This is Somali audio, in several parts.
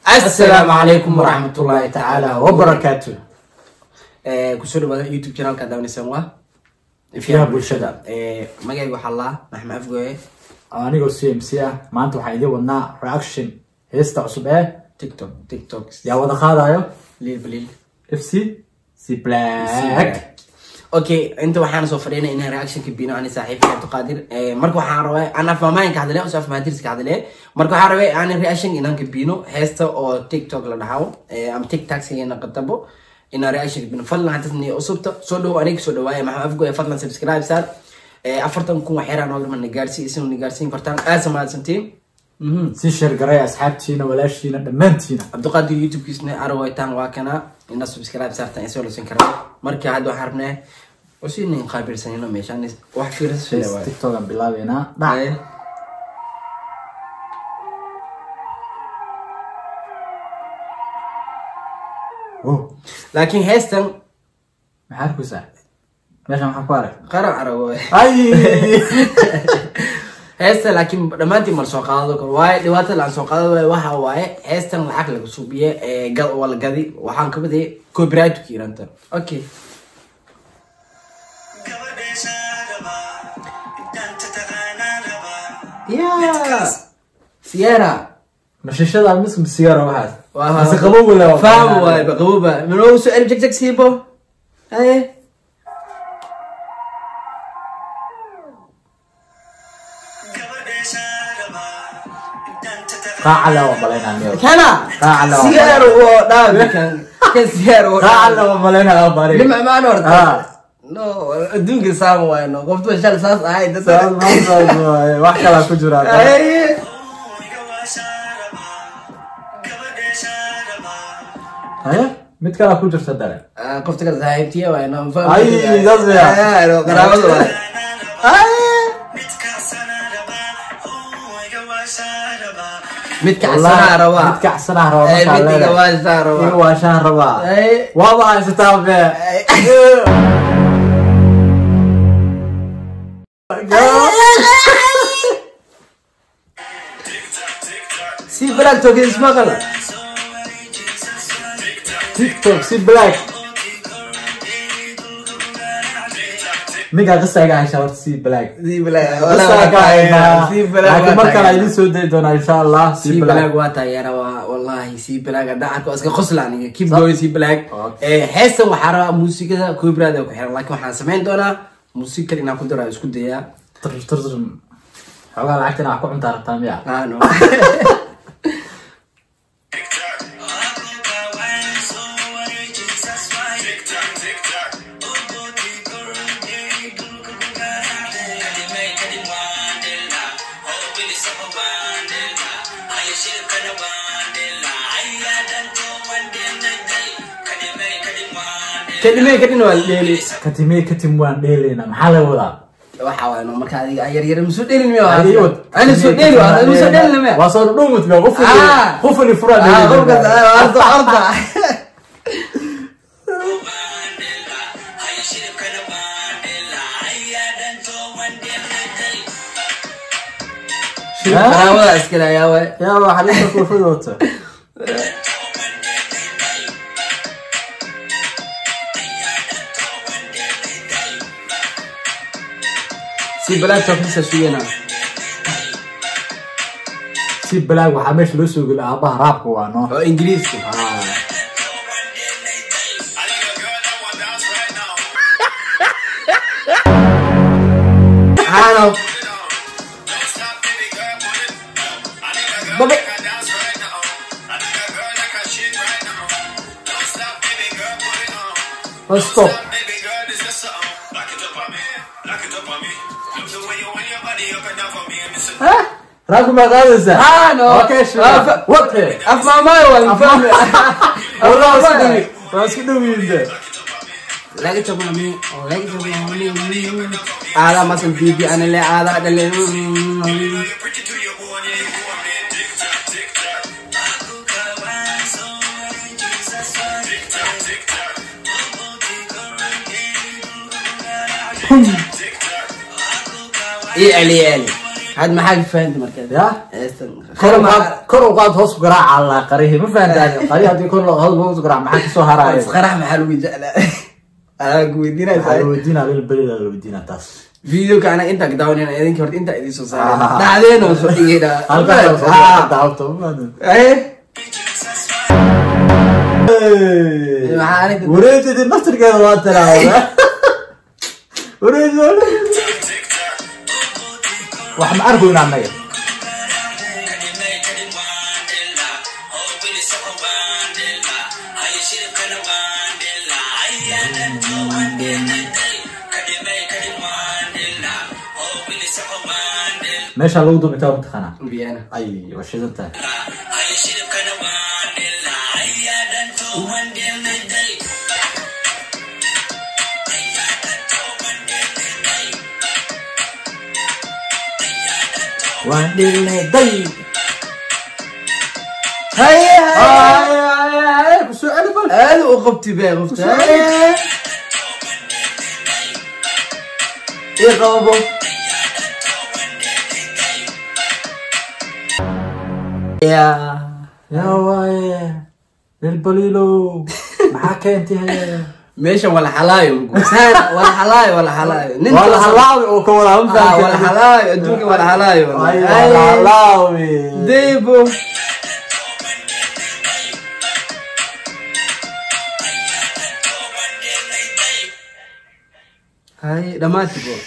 السلام عليكم ورحمة الله تعالى وبركاته. كسر بدأ يوتيوب channel كذا ونسموه فيها بالشدة. ما جاي وحلا نحن أفجوه. أنا قلت سيا ما أنتوا حيدي ونا reaction هستا عصبة تيك توك يا وده خاضع يو ليل FC سي بلاك. اوكي انت waxaan soo fadhiinay in reaction ka biino aan saaxiibkay Abdu Qaadir marka waxaan rabaa ana fahmaan ka hadlay oo soo fahmaantiis ka hadlay marka waxaan rabaa aan reaction inaan ka biino heesta oo TikTok la dhahayo am TikTok sayna qatabo in reaction ka biino fadlan hadii usubta soo dhaw aniga soo dhawaay maxaa afgooy fadlan subscribe saar afartan kun wax yaraan oo man gaarsiin kartaan aasamaadsantiin سي شير قراي أصحابتينا ولا شينا دمانتينا عبد القادر يوتيوب كيسنا أرويتان واكنا الناس سبسكرايب صارت يسولو سنكرا مركي عادو حربنا وسيني نقابل سنينو ميشان واحد في رس شيء تيك توك بالله بينا نعم لكن هيستن محاركو ساعة ماشي محارك قرر عروي أي هسه لكن دمانتي مال سو qaado kor way dhibaato la soo qaado waxa waaye heestan lacag lagu suubiye gal wala gadi waxaan ka baday copyright kiiranta okay يا سيارة مشيشة على مسك بالسيارة واحد بس قبوبة لا فاهم واي بقبوبة من هو سؤال جك سيبو ايه قاعلة وبلينا اليوم كان قاعلة سيارة ودابي كان سيارة قاعلة وبلينا الباري لما ما نورت نو الدنيا سامو وينو قفت وشال ساس هاي ده ساس ما واحد لا كجرا اي هيا متكلا كجر صدق قفت كذا زايبتي وينو فاهم اي دزيا اي لو قرابه اي متكعسنا روا متكعسنا روا اي متكعسنا روا هو شهر روا اي والله ستابع سي بلاك توك اسمه غلط تيك توك سي بلاك ميجا قصة قاعد شاورت سي بلاك سي بلاك قصة قاعد سي بلاك لكن مركز عايزين سودي دونا إن شاء الله سي بلاك واتا يا روا والله سي بلاك دعك واسك خصلاني كيف جوي سي بلاك حس وحرا موسيقى كوبرا ده وحرا لكن وحنا سمعنا دونا موسيقى اللي ناخد درا اسكت ديا ترجم حوالي لعبتنا عقب انت عرفتها مياه نو كلمة والديلي كتم وان ديلينا محل ولا وحاول إنه مركز ير مسودين مياه أنا مسودين وأنا مسودين مياه وصار نومت مياه غفل الفراد غفل أرض أنا ولا أسكلا يا وي يا واحد يسكر في الوقت سي بلاك توفيسا شوينا سي بلاك وحمش لوسو يقول أباه راب هو أنه إنجليزي أنا بابي ستوب رقم غالزة نو اوكي شو وقت افهم ما هو فاهم والله اسكدوا مين لقيت تقولني على مثلا بيبي انا اللي على اللي ايه علي هاد ما حاجه فهمت مركز يا خرم kor u qaad hoos garaac alla qarihi ma fahantaan qarihi hadii kor loo hoos garaac maxaa ka soo haraayo qarax maxaa lagu jeclaa ana guudinaysaa alwadiina lil balida alwadiina taas video kana inta ka daawanayna idinka horta inta idin soo saaray dhacdeeno soo dhigayna halka soo daawto وريتي النصر كذا واتنا وريتي واحد عارفه هنا عمي ماشي على الوضوء بتاعه متخانة بيانا اي وش انت وانديل داي هيا سؤال بل هذا وقفتي بيه غفتي ايه قوبو يا واي البليلو معاك انت هيا ماشي ولا حلايو ولا حلايو ولا حلايو ولا حلاوي وكولا ولا حلايو ادوك ولا حلايو ولا حلاوي ديبو هاي دماتي بو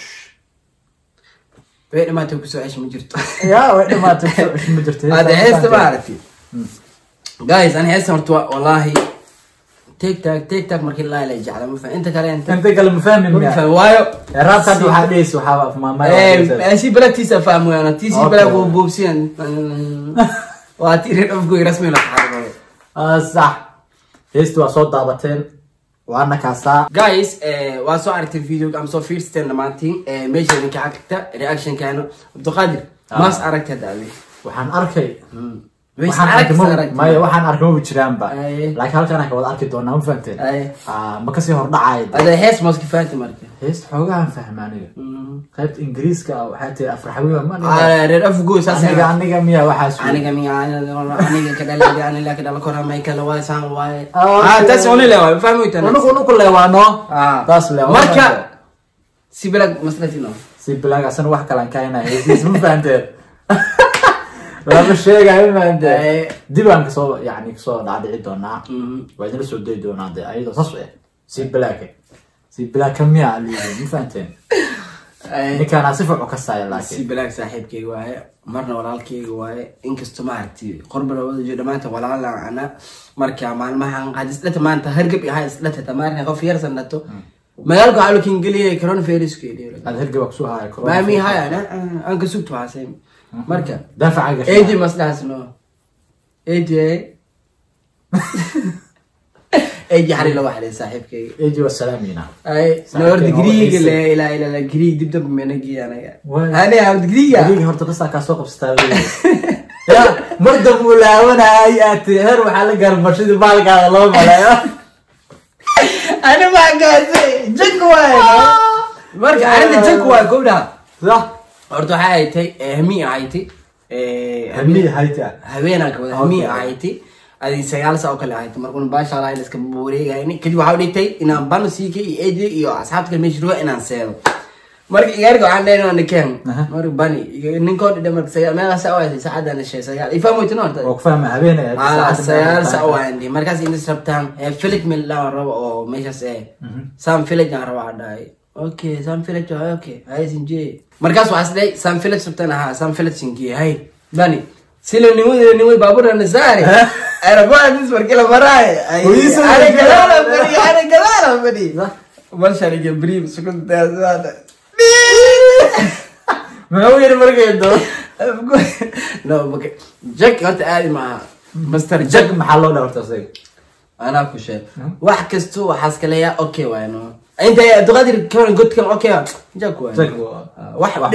وين ما توكسو عيش مجرت يا وين ما توكسو عيش مجرت هذا حس بعرفي جايز انا حس والله تيك تاك markii la leeyahay jacala ma fahmin inta kale inta kale ma fahmin ma fahmin waayo raasad waxa dhees waxa ma si balagtiisa fahmo yana tiisi balag oo boobsiyan waa tirin afgo rasmi la xaribo صح heestu waa soo daabateen waana kaasa guys waa soo aragtay video am soo fiirsteen dhamaantiin meesha ka xigta reaction kaano Abdulqaadir maas aragtay daali waxaan arkay waxaan arkay ma jiraan ba laakiin halkan aan ka wada arki doonaa ma fahanteen ma ka sii hor dhacay hada hees ma iska fahanti marka hees xoogaan fahmaaniga qaybta ingiriiska waxa tahay afraxawiga ma reer afgo saas aniga miya waxa aniga ka dhalay ani la ka dhalay koraa may kala waa saan waay taas oo leeyahay waa fahmaytaan anu ku leeyaano taas leeyahay marka si bilag maslatina si bilag asan wax kala kaayna hees ma fahanteen lama sheegayo maanta dibaan ka soo yani ka soo dhaadhici doonaa waa idin soo day doonaa ayadoo saas si bilaak miya aliyo ma fahanteen ninkaan asif oo ka saaya laakiin si bilaak saaxiibkayga waaye marna walaalkayga waaye inkastoo ma aragtay qorbala wada jooga dhamaanta walaala ana marka maalmahan qadisdata maanta hargab iyo haysdata tamaarna qof yar sanato magaalka waxa loo kingeliye coronavirus keediyo hargab ku soo haay ma mi haay ana aan ka sugto haasay marka daafacaga eedi maslahaasno eedi eedi xari la waxay saaxiibkayga eedi wasalaamina ay noor digriig la ilaa la digriig dib dab menagi anaga ana digriig horta qisa ka soo qabstaa ya marda mulaawana ay aatay heer waxa la garbashada baalkaada loo malayo ana ma gaasay jagwaay marka arinta jagwaay gowda صح horta waxa ay tay hami ahayti habeenan ka wada hami ahayti adii sagaal saac oo kale ahayti markuu baasha la iska buureeyay kadib waxa dhigtay inaan bano siikay eedi iyo asxaabta meeshruuga inaan seedo marka iyaarga waxaan leeyahay ninkan marka bani ninkood dhimar sagaal meel saac oo ay saacada shay sagaal ifahmo inta horta oo fahma habeenay sagaal saac oo aan markaas in sabtaan filig meel la rabo oo meeshaas sam filig aan rabo dhaay okay sam filig okay hay sinjee markaas waxa sidii sam filig sabtaan aha sam filig sinjee hay bani silo nimu baaburna saari arabadis markala maray ana galala bani wal shariga brief sukun daada ما هو يرمرك يدو لا بك جاك انت عادي مع مستر جاك محلو ده ورتصيق انا اكو شيء واحد كستو حاسكليا اوكي وينو انت تقدر كمان قلت كم اوكي جاك وين واحد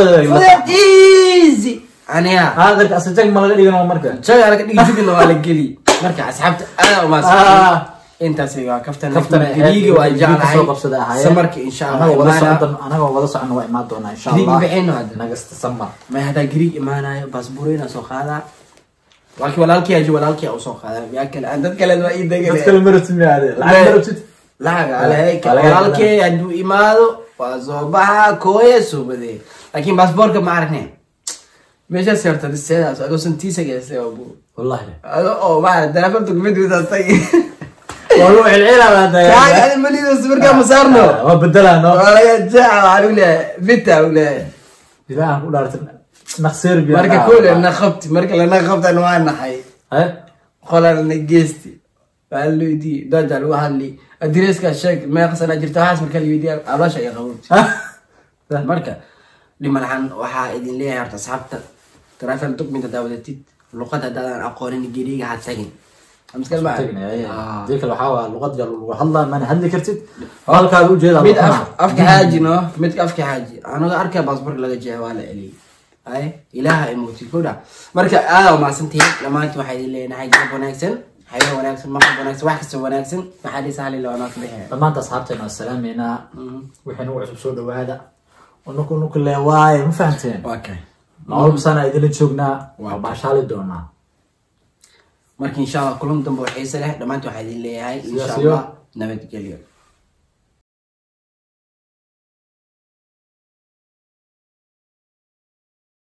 ايزي انا هذا اصلا جاك ما لا دغنا marka جاك انا كدي جبنا wala gali marka asxaabta ana ma انت سيغا كفتنا جريغي واجعلها سو قبسداها سمرك ان شاء الله انا ولا سocon waa imaan doona insha Allah جريغ بixino hada nagasta samar ما هذا جريغ imaanayo basbuurina soo qaada laakiin walaalkii aji walaalkii u soo qaaday yaa kale aan dad kale waa ii degay dadka martimi aade lacag martid lacag alayka walaalkii haduu imaado waa soo baxa kooye subade laakiin baasaboorka ma aragnayn meesha sirta diseedaas ago santiisa geesay abu wallahi oo ma telefoon document wada tay والله العيله هذا يعني مليون سبركا مسارنا وبدلها ولا جاء ولا فيتا ولا لا اقول لك نخسر بيا مركه كل انا خبت مركه انا خبت انا وانا حي ها خل انا نجستي قال له دي دجال واحد لي ادريس كشك ما يقص انا جرت هاس مركه الفيديو الله شيء قبلت مركه لما الحين waxa idin leeyahay horta asxaabta travel document dawladtid luqada dadaan aqoonin giriga had tagin amskal ma ديك الحاوة اللغات قالوا والله ما نهدي كرتد قال كذا وجه ميد أفك حاجي نو ميد أفك حاجي أنا أركب باسبور لقى جوال إلي أي إله إموتي كودا مركب وما سنتين لما أنت واحد اللي نحي جاب وناكسن حيوان وناكسن ما حد وناكسن واحد سوى وناكسن ما حد يسهل إلا وناكسن بها لما أنت أصحابتنا السلام هنا وإحنا نوع بسود وهذا ونكون كل واي مو فهمتين أوكي معقول بس أنا إذا تشوفنا وبعشال الدونا marka insha Allah kulan dambe waxay salah dhamaantii waxa idin leeyahay insha Allah nabad geliyo